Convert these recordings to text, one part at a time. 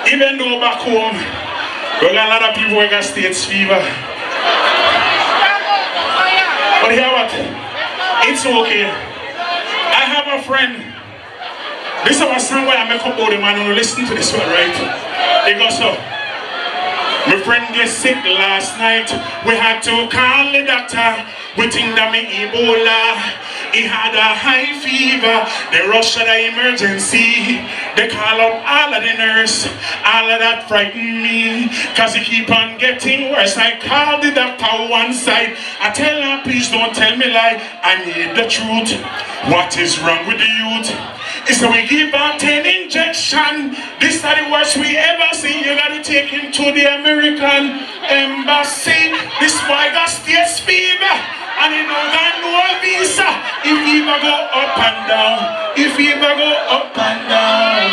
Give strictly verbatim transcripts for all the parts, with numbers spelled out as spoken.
Even though back home, we got a lot of people who got stage fever. But hear what? It's okay. I have a friend. This is a song where I make up about the man who listen to this one, right? It goes so. My friend gets sick last night. We had to call the doctor. We think that me Ebola. He had a high fever. They rushed to the emergency. They call up all of the nurse. All of that frightened me, cause he keep on getting worse. I called the doctor one side. I tell her, please don't tell me lie. I need the truth. What is wrong with the youth? It's so we give her ten injection. This is the worst we ever see. You gotta take him to the American embassy. This boy got stage fever, and he don't got no visa. If he ever go up and down, if he ever go up and down.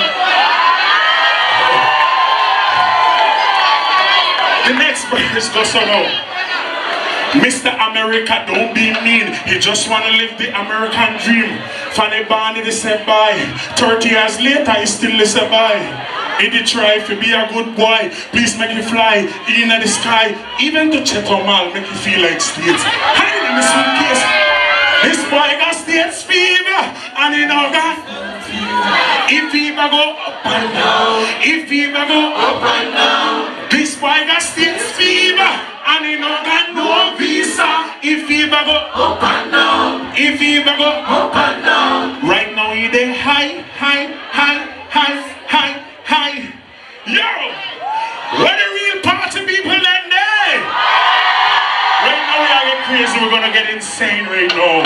The next verse goes so now. Mister America, don't be mean. He just want to live the American dream. Fanny Barney, they say bye. thirty years later, he still say bye. He did try to be a good boy. Please make you fly in the sky. Even to Cheto Mall, make you feel like states. Hide in the suitcase. This boy got stage fever, and he know that. If he ever go up and down, if he ever go up and down, this boy got stage fever, and he know got no visa. If he ever go up and down, if he ever go up and down, right now he dey high, high, high, high, high, high. Yo, where the real party people in there? Right now we are getting crazy. We're gonna get insane right now.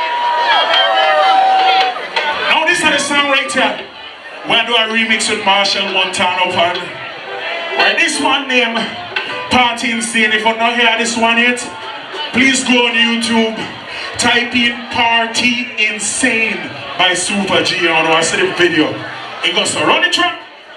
Now this is the song right here. We're gonna do a remix with Marshall Montano Pan. Right, this one name Party Insane. If you don't hear this one yet, please go on YouTube, type in Party Insane by Super G. I want to see the video. It goes to run the track.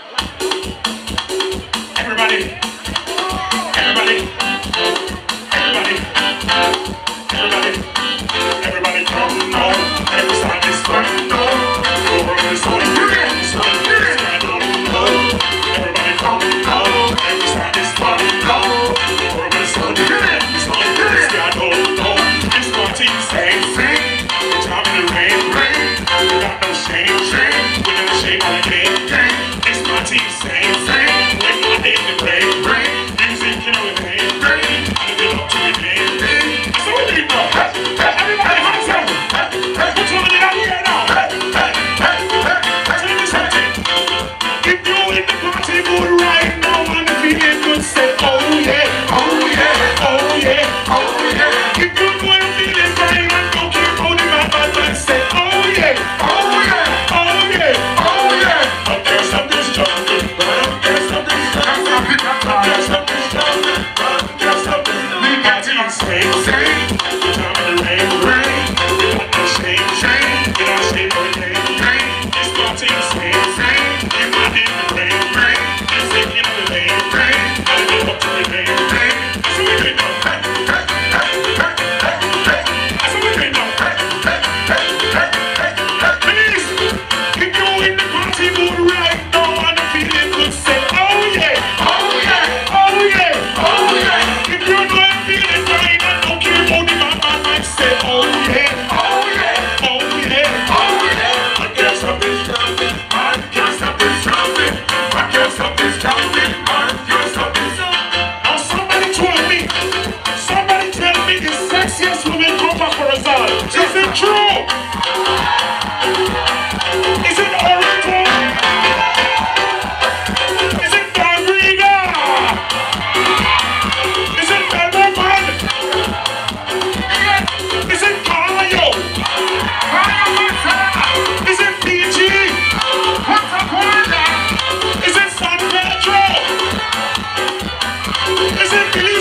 Everybody, everybody, everybody, everybody, everybody come now. Every time this one now, go run this one. I don't know. Everybody come now. Every time this one now, go run this one. I don't know. This party insane. It's having the rain, rain. We got no shame, shame. We never shame on the game, game. This party insane, insane. When you in the rain, rain. Music, you know, it ain't rain. And we up to the game, game. So we do it now. Everybody hands up. What's on the out here now? Hey, hey, hey, hey. Tell me something. If you in the party mood right now and the feeling good, say, oh yeah, oh yeah, oh yeah, oh yeah. If you know I'm feeling fine and don't care about the bad bad man, say, oh yeah, oh yeah, oh yeah, oh yeah. Up there something's jumping, up there something's jumping, up there something's jumping, up there something's jumping. We got to insane, insane. We're driving the rain, rain. We got no shame, shame. We got shame for the game, game. It's got to insane, insane. You might in the rain, rain. It's taking the rain, rain. Gotta go up to the rain, rain. So we do it now. Hey, hey, hey, hey, hey, hey. So we do it now. Hey, hey, hey, hey, hey, hey. Please, if you in the party mood right now and the feeling good, say, oh yeah, oh yeah, oh yeah, oh yeah. If you know I'm feeling fine and don't care about the bad bad man, say, oh yeah, oh yeah, oh yeah, oh yeah. I can't stop this jumping, I can't stop this jumping, I can't stop this jumping, I can't stop this. Now somebody told me, somebody tell me the sexiest woman come back for us all. Is it true? Is it Orito? Is it Dalriga? Is it Belmopan? Is it Cayo? Is it P G? Is it San Pedro? Is it Billy